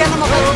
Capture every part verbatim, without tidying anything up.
nama kamu.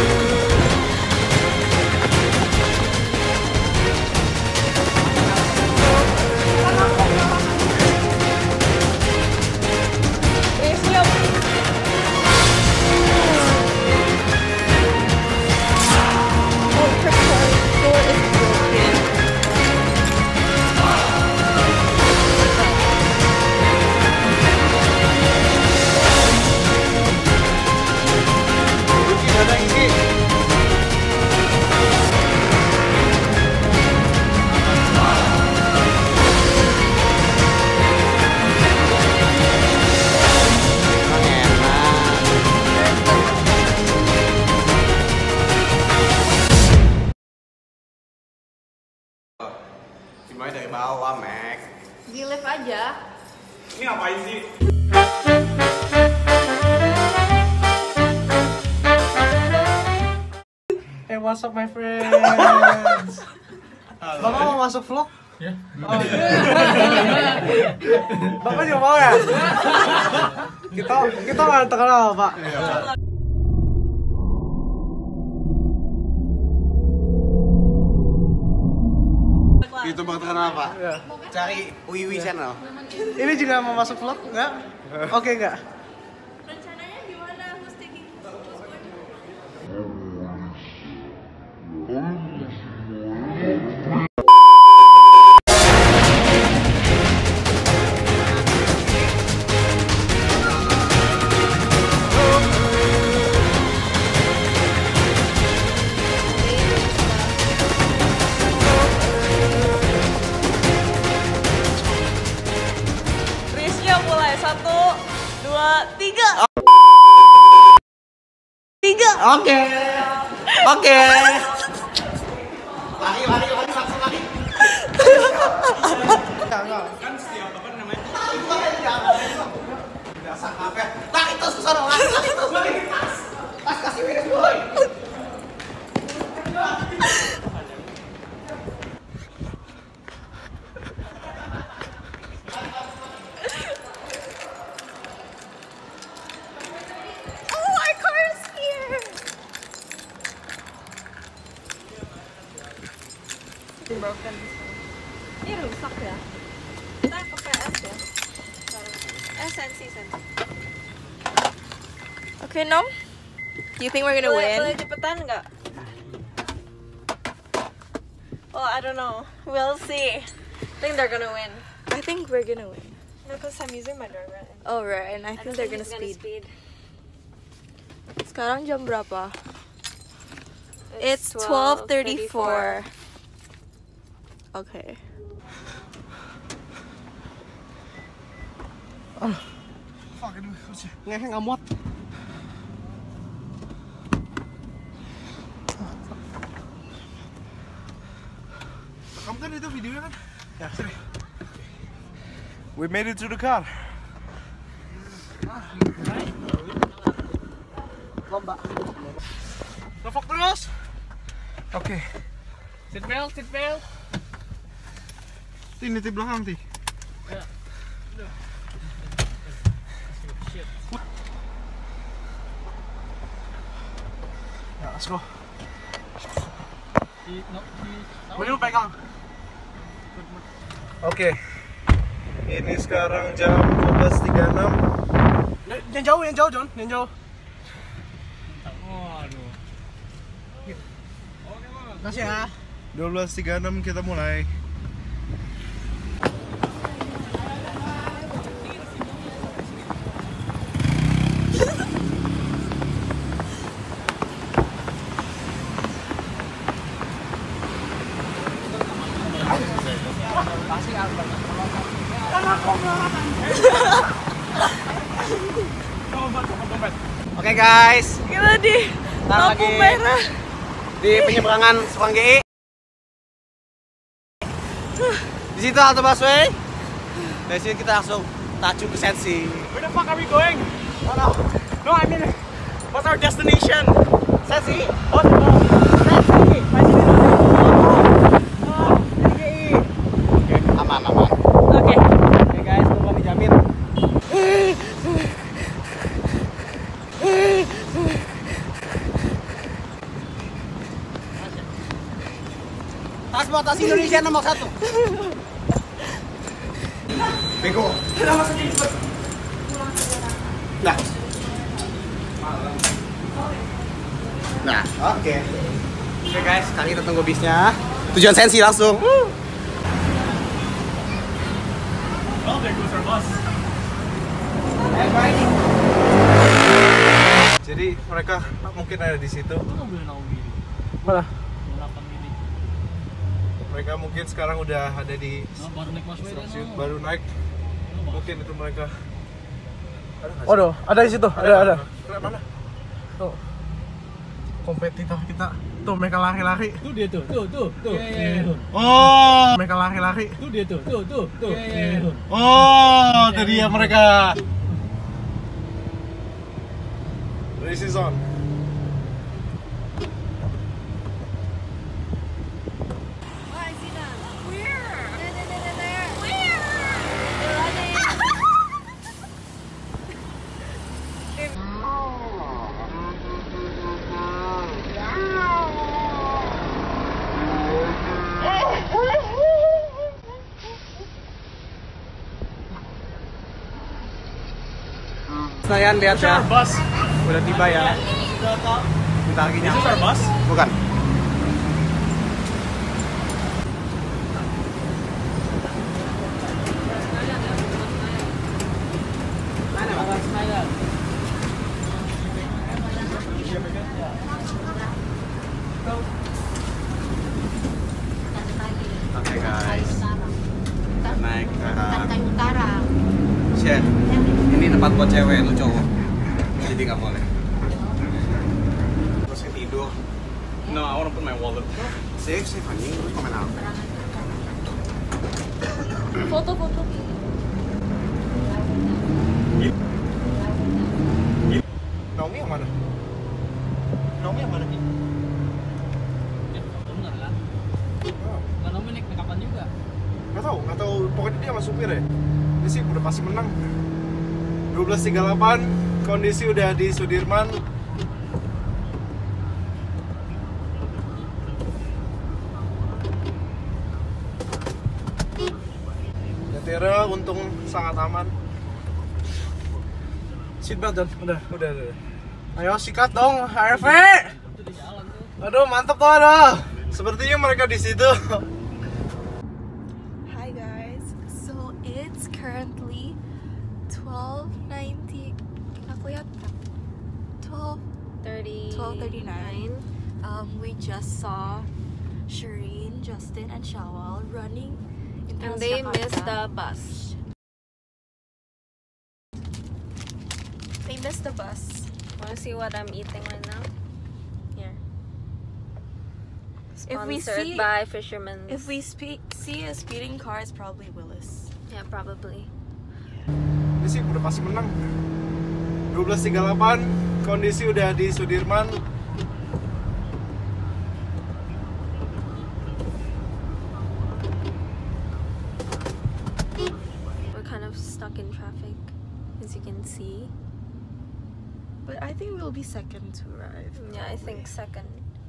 Dimulai dari bawah, Mac. Di lift aja. Ini ngapain sih? Hey, what's up my friends? Bapak mau masuk vlog? Ya. Oh, Bapak juga mau ya? Kita kita nggak terkenal, Pak. YouTuber terkenal, Pak. Ya. Cari Wiwi Channel. Ini juga mau masuk vlog? Enggak? Oke, enggak? Rencananya gimana? Who's taking who's going? Riznya mulai satu, dua, tiga. Tiga. Oke. Oke. Lari, lari, lari, langsung lari. Kan setiap apa namanya? Biasa apa? Lari terus ke sana, lari, lari terus, lari. Tas, tas kasih beres boy. Oh, our car is here. Broken. Ini rusak ya? Kita pakai S ya? S N C Sensi. Okay, Nom? Do you think we're gonna win? Boleh cepetan nggak? Oh, I don't know. We'll see. I think they're gonna win. I think we're gonna win. No, because I'm using my driver. Oh, right. And I think they're gonna speed. speed. Sekarang jam berapa? It's twelve thirty-four. Okay. Ah, fuck, aduh, ngehe nggak muat. Kamu kan itu videonya kan? Ya, sini. We made it to the car. Lomba. Lofok terus. Oke. Okay. Seat belt, seat belt. Ini di belakang, Ti. Ya. Ya, let's go. Boleh lu pegang. Oke. Ini sekarang jam dua belas tiga puluh enam. Yang jauh, yang jauh, John. Yang jauh. Waduh. Makasih ya. dua belas tiga puluh enam kita mulai. Oke guys, Gila di lampu merah di penyeberangan Subang G I. Di situ halte busway. Dari sini kita langsung tacu ke Sensi. Where the fuck are we going? Oh no, No, I mean, what's our destination? Sensi. Oh, no. Sensi. Masih di mana? Oh, G I. Oke, aman aman. Oke. Oke guys, terbang dijamin. transportasi Indonesia nomor satu. Bego. Nah. Nah, oke. Okay. Oke okay, guys, sekarang kita tunggu bisnya. Tujuan Sensi langsung. Uh. Oh, there goes our bus. Jadi mereka mungkin ada di situ. Mana? Mereka mungkin sekarang udah ada di stasiun, baru naik. Mungkin itu mereka. Oh, do, ada di situ. Ada, ada. Mana? Tuh. Kompetitor kita. Tuh mereka lari-lari. Tuh dia tuh. Tuh, tuh, tuh. Oh, mereka lari-lari. Tuh dia tuh. Tuh, tuh, tuh. Oh, itu dia mereka. Race is on. Senayan lihat ya. Bus. Udah tiba ya. Bentar lagi nyampe. Is this our bus? Bukan. Oke guys. Naik ke utara. Share. Ini tempat buat cewek, lu cowok. Jadi nggak boleh. Terus tidur. No, I wanna put my wallet. Safe, safe anjing. Lu komen apa? Foto, foto. Naomi yang mana? Naomi yang mana? Naomi naik kapan juga? Nggak tahu, nggak tahu. Pokoknya dia sama supir ya. Ini sih udah pasti menang. dua belas tiga puluh delapan, kondisi udah di Sudirman. Jatira untung sangat aman. Seatbelt John, udah, udah, udah. Ayo sikat dong, H R V. Aduh, mantep tuh, aduh. Sepertinya mereka di situ. Hi guys, so it's currently twelve ninety. Nggak kelihatan. twelve thirty-nine. Um, we just saw Shireen, Justin, and Shawal running in And they Transjakarta. missed the bus. They missed the bus. Wanna see what I'm eating right now? Here. If we Sponsored see- by Fisherman's. If we speak, see a speeding car, it's probably Willis. Yeah, probably. Ini sih udah pasti menang. dua belas tiga puluh delapan, kondisi udah di Sudirman. We're kind of stuck in traffic, as you can see. But I think we'll be second to arrive. Yeah, I think second.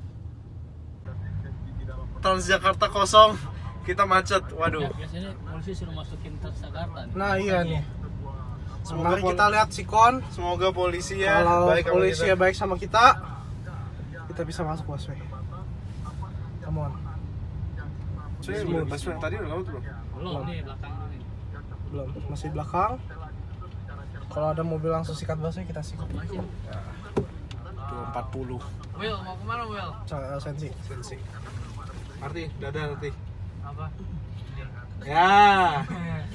Transjakarta kosong, kita macet. Waduh. Biasanya polisi suruh masukin Transjakarta. Nah iya nih. Semoga Mari kita lihat sikon. Semoga polisi ya Kalau baik sama polisi kita. ya baik sama kita, kita bisa masuk busway. Come on. Cuy, belum pas yang tadi udah lewat belum? Belum nih belakang ini. Belum, masih belakang. Kalau ada mobil langsung sikat busway, kita sikat. dua empat puluh. Will, mau kemana Will? Ca- Sensi. Sensi. Arti, dadah Arti. Apa? Ya.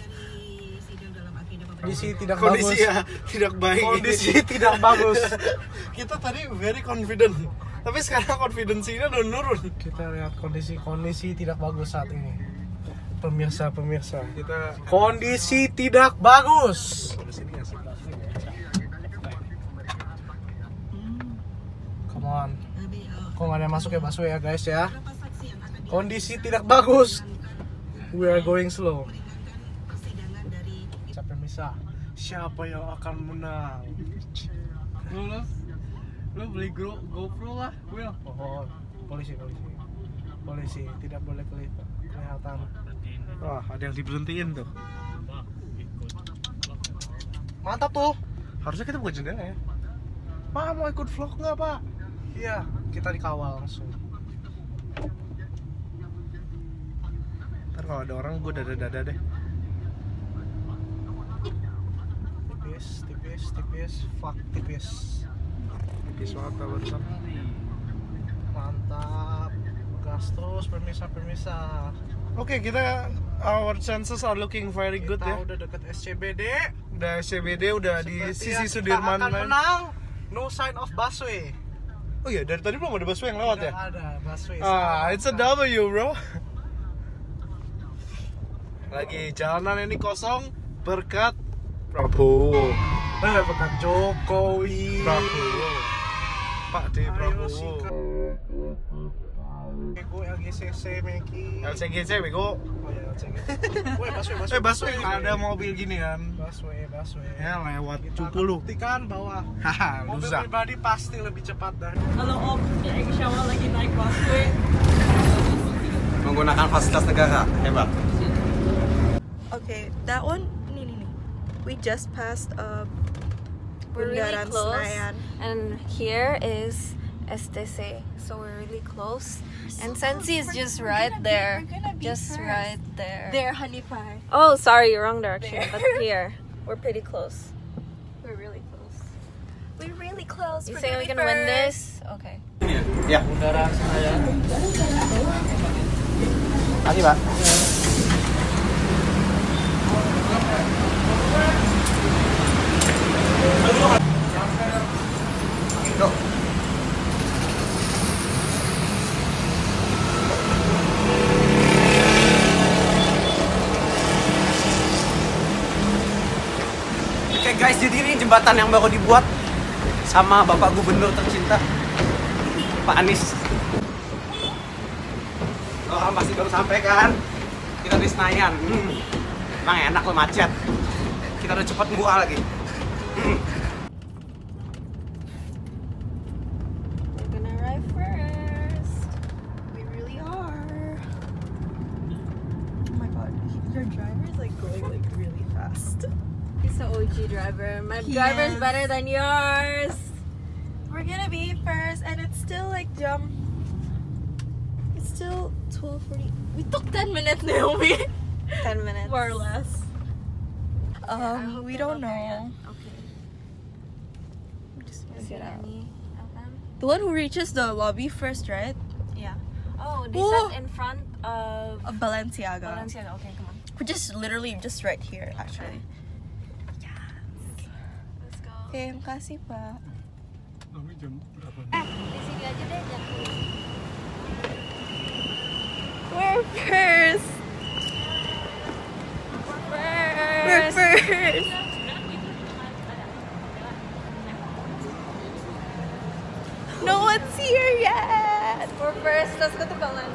Kondisi tidak Kondisi bagus. ya tidak baik. Kondisi tidak bagus. Kita tadi very confident, tapi sekarang confidence-nya udah nurun. Kita lihat kondisi-kondisi tidak bagus saat ini. Pemirsa, pemirsa. Kita Kondisi tidak bagus. di sini asik. Come on. Kok nggak ada yang masuk ya busway ya guys ya? Kondisi tidak bagus. We are going slow. Siapa yang bisa? Siapa yang akan menang? Lu lu lu beli Go- GoPro lah, Will. Oh, polisi, polisi. polisi, tidak boleh kelihatan. Wah, ada yang diberhentiin tuh. Mantap tuh. Harusnya kita buka jendela ya. Pak, mau ikut vlog nggak, Pak? Iya, kita dikawal langsung. Ntar kalau ada orang gue dada-dada deh. Tipis, tipis, tipis, fuck tipis. Tipis banget barusan. Mantap. Gas terus, permisa-permisa. Oke, kita our chances are looking very good Kita ya. udah deket S C B D. Udah S C B D, udah di Sepertinya sisi kita Sudirman. akan menang. No sign of busway. Oh iya, dari tadi belum ada busway yang lewat ya? Tidak ada busway. Ah, it's a W, bro. Lagi jalanan ini kosong berkat Prabowo. Eh, bukan Jokowi. Prabowo. Pak D Ayo, Prabowo. sikat. Ego L G C C Meki. L C G C bego. Oh ya, L C G C. Woi, busway, busway. Eh, busway ada mobil gini kan. Busway, busway. Ya lewat Kita cupu lu. buktikan bahwa Haha, mobil lusa. pribadi pasti lebih cepat dari Halo Om, ya Syawal lagi naik busway. menggunakan fasilitas negara. Hebat. Okay, that one, nih nih nih. We just passed uh, We're really Bundaran close. Senayan. And here is S T C. So we're really close. And Sensi is just right there. We're gonna be Just first. right there. There, honey pie. Oh, sorry, wrong direction. But here, we're pretty close. We're really close. We're really close. You We're think gonna we be can win first. this? Okay. Ya. Bundaran Senayan. Makasih, Pak. Go. Oke guys, jadi ini jembatan yang baru dibuat sama Bapak Gubernur tercinta Pak Anies. Orang pasti baru sampai kan? Kita di Senayan. Hmm. Emang enak lo macet. Kita udah cepat murah lagi. Hmm. We're gonna arrive first. We really are. Oh my god, your driver is like going like really fast. He's the O G driver. My He driver's is. better than yours. We're gonna be first, and it's still like jump. It's still twelve forty. We took ten minutes, Naomi. Ten minutes. More or less. I Um, hope we they're don't not there know. yet. Okay. We just wanna Is get there out. any of them? The one who reaches the lobby first, right? Yeah. Oh, they Oh. sat in front of Of Balenciaga. Balenciaga. Okay, come on. Which is literally just right here, actually. Let's go. Okay, makasih Pak. Eh, di sini aja deh, jangan. We're first. We're first. No one's here yet. We're first. Let's go to Balan.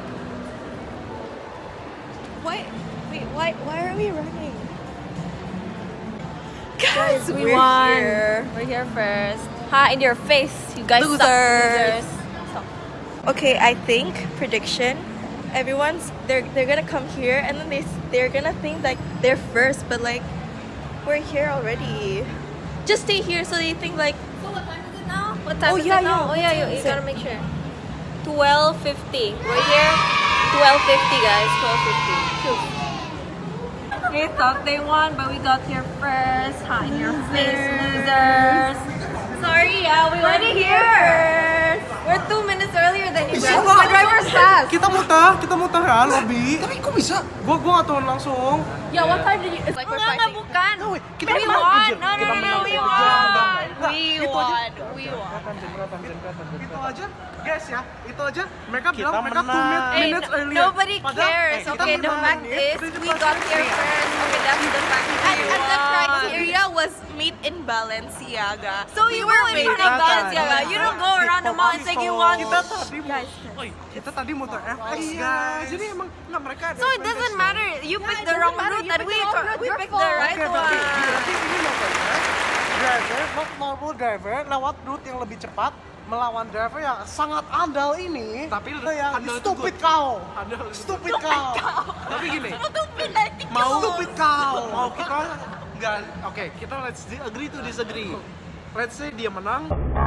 Why? Wait, why? Why are we running? Guys, We we're won. here. We're here first. Ha, in your face. You guys suck. Losers. Losers. Okay, I think prediction. Everyone's they're they're gonna come here and then they they're gonna think like they're first, but like we're here already. Just stay here so they think like So what time is it now? What time Oh, is yeah, it now? yeah. Oh What yeah, time you, is you gotta it? make sure. twelve fifty. We're here. twelve fifty, guys. twelve fifty. They thought they won, but we got here first. Ha, in your face, losers. Sorry, yeah, we went here first. We're two minutes earlier than you guys. My driver's fast. Kita muter, kita muter ya, lobby. Tapi kok bisa? Gua gua nggak turun langsung. yeah, what time did you? It's like we're Enggak, enggak, fighting. bukan. No, wait, kita We menang, won. Angel. No, no, Kita no, no, menang we satu won. jam. We Itu aja. won. We won. Itu aja, guys ya. Itu aja. Mereka Kita bilang mereka two menang. minutes, Hey, minutes no- earlier. nobody Padahal, cares. eh, kita Okay, the menang. fact Ini is udah we pas got ini. here first. Okay, that's the fact. And, We and the won. criteria was meet in Balenciaga. So you were go in front of waiting. Balenciaga. You don't go around the mall and say you want. Kita tadi guys, kita tadi muter F X guys. Jadi emang nggak mereka ada So it doesn't matter. You picked the wrong route and we we picked the right Oke, berarti, one. berarti ini motornya driver, not normal driver, lewat route yang lebih cepat melawan driver yang sangat andal ini. Tapi yang stupid kau. Stupid kau. Tapi gini. Mau stupid kau. Mau kita enggak. Oke, kita let's agree to disagree. Let's say dia menang.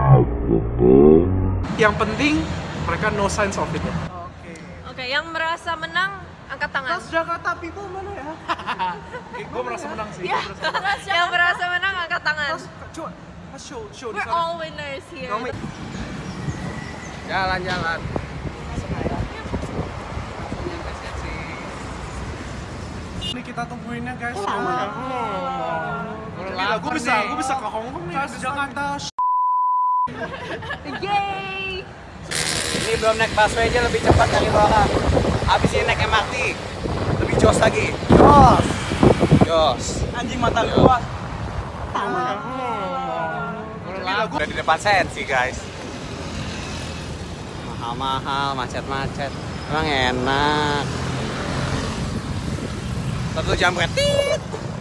Yang penting mereka no signs of it. Oke. Oke, yang merasa menang angkat tangan. Terus Jakarta people mana ya? Gue merasa menang sih. Ya. Yang merasa menang angkat tangan. Coba, show, show. We're all winners here. Jalan-jalan. Ini kita tungguinnya guys. Gila, gue bisa, gue bisa ke Hongkong nih. Ke Jakarta. Yay! Ini belum naik busway aja lebih cepat dari orang. Abis ini naik M R T, lebih jos lagi. Jos. Jos. Anjing mata gua. Udah di depan sensi guys. Mahal-mahal, macet-macet. Emang enak. Satu jam retit.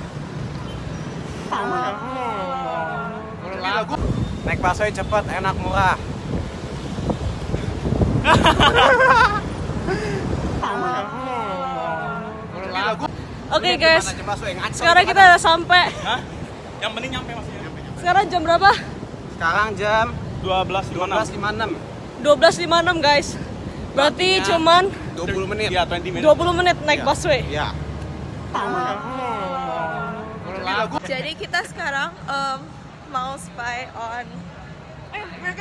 Naik busway cepet, enak, murah. Oke guys, sekarang kita udah sampai. Hah? Yang penting nyampe maksudnya. Sekarang jam berapa? Sekarang jam dua belas lima puluh enam. dua belas lima puluh enam. dua belas lima puluh enam guys. Berarti Artinya cuman dua puluh menit. Iya, dua puluh menit. dua puluh menit naik Iya. busway. Iya. Jadi kita sekarang um, mau spy on. Eh, mereka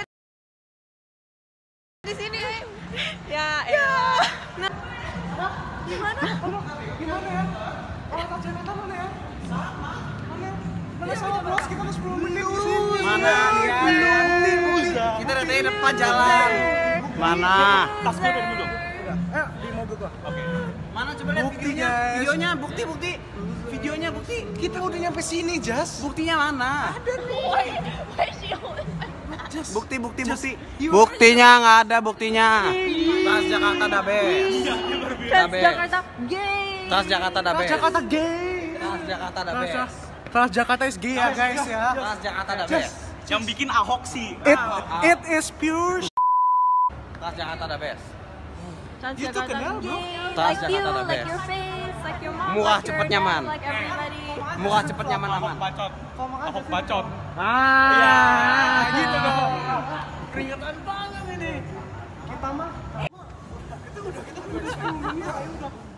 di sini. Ya, ya. Nah, gimana? Gimana ya? Orang tak Jakarta mana ya? Mana? Mana sama bos? Kita udah sepuluh menit di sini. Mana dia? Kita udah di depan jalan. Mana? Tas gue dari dulu. Eh, di mobil gua. Mana coba lihat Bukti, videonya? guys. Videonya bukti bukti. Videonya bukti. Kita udah nyampe sini, Jas. Buktinya mana? Bukti bukti bukti. You- Buktinya nggak ada buktinya. Tas Jakarta da best. Da best. Jakarta gay. Tas Jakarta da best. Jakarta gay. Tas Jakarta da best. Trans Jakarta is gay ya, guys ya. Tas Jakarta da best. Yang bikin Ahok sih. It it is pure. Tas Jakarta da best. Itu kenal, bro. Tas Like you, Jakarta da like best. your face, like your mom, Murah, like cepet, your nyaman. dad, like everybody. Murah cepet nyaman Ahok aman. bacot. Ahok bacot. Ah, Iya. gitu dong. Keringetan banget ini. Kita mah. Itu udah kita udah sepuluh menit, ayo udah.